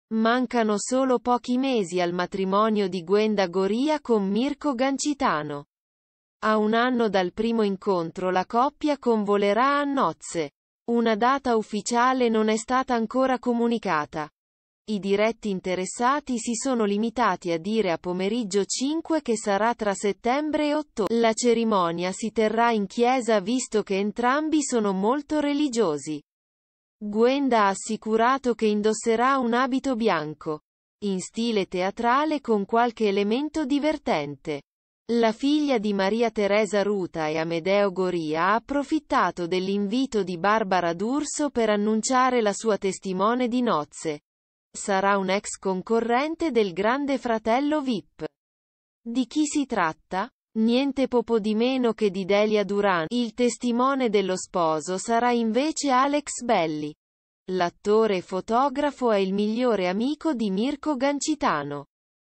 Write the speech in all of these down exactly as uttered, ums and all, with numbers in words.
Mancano solo pochi mesi al matrimonio di Gwenda Goria con Mirko Gancitano. A un anno dal primo incontro la coppia convolerà a nozze. Una data ufficiale non è stata ancora comunicata. I diretti interessati si sono limitati a dire a Pomeriggio cinque che sarà tra settembre e ottobre. La cerimonia si terrà in chiesa visto che entrambi sono molto religiosi. Gwenda ha assicurato che indosserà un abito bianco, in stile teatrale con qualche elemento divertente. La figlia di Maria Teresa Ruta e Amedeo Goria ha approfittato dell'invito di Barbara D'Urso per annunciare la sua testimone di nozze. Sarà un ex concorrente del Grande Fratello V I P. Di chi si tratta? Niente poco di meno che di Delia Duran. Il testimone dello sposo sarà invece Alex Belli. L'attore e fotografo è il migliore amico di Mirko Gancitano.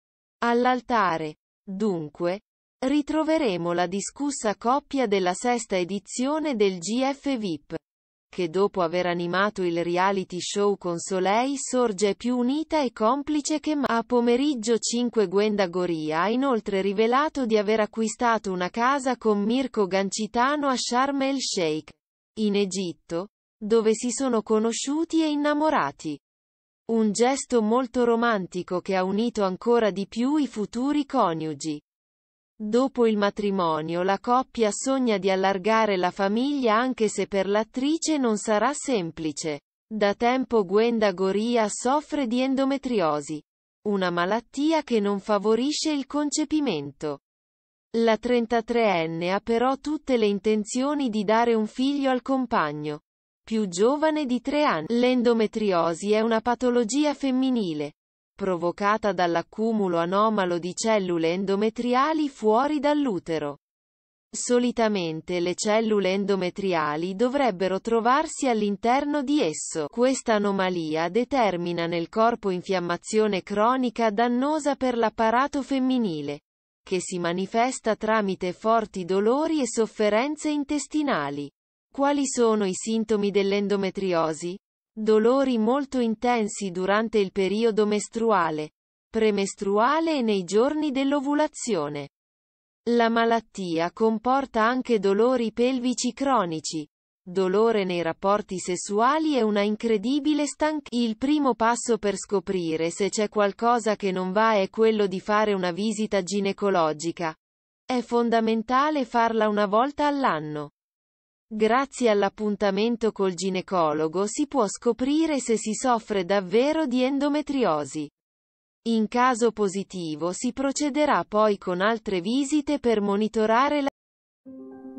All'altare, dunque, ritroveremo la discussa coppia della sesta edizione del G F V I P, che dopo aver animato il reality show con Soleil sorge più unita e complice che mai. A Pomeriggio cinque Gwenda Goria ha inoltre rivelato di aver acquistato una casa con Mirko Gancitano a Sharm el Sheikh, in Egitto, dove si sono conosciuti e innamorati. Un gesto molto romantico che ha unito ancora di più i futuri coniugi. Dopo il matrimonio la coppia sogna di allargare la famiglia anche se per l'attrice non sarà semplice. Da tempo Gwenda Goria soffre di endometriosi, una malattia che non favorisce il concepimento. La trentatreenne ha però tutte le intenzioni di dare un figlio al compagno, più giovane di tre anni. L'endometriosi è una patologia femminile, provocata dall'accumulo anomalo di cellule endometriali fuori dall'utero. Solitamente le cellule endometriali dovrebbero trovarsi all'interno di esso. Questa anomalia determina nel corpo infiammazione cronica dannosa per l'apparato femminile, che si manifesta tramite forti dolori e sofferenze intestinali. Quali sono i sintomi dell'endometriosi? Dolori molto intensi durante il periodo mestruale, premestruale e nei giorni dell'ovulazione. La malattia comporta anche dolori pelvici cronici, dolore nei rapporti sessuali e una incredibile stanchezza. Il primo passo per scoprire se c'è qualcosa che non va è quello di fare una visita ginecologica. È fondamentale farla una volta all'anno. Grazie all'appuntamento col ginecologo si può scoprire se si soffre davvero di endometriosi. In caso positivo si procederà poi con altre visite per monitorare la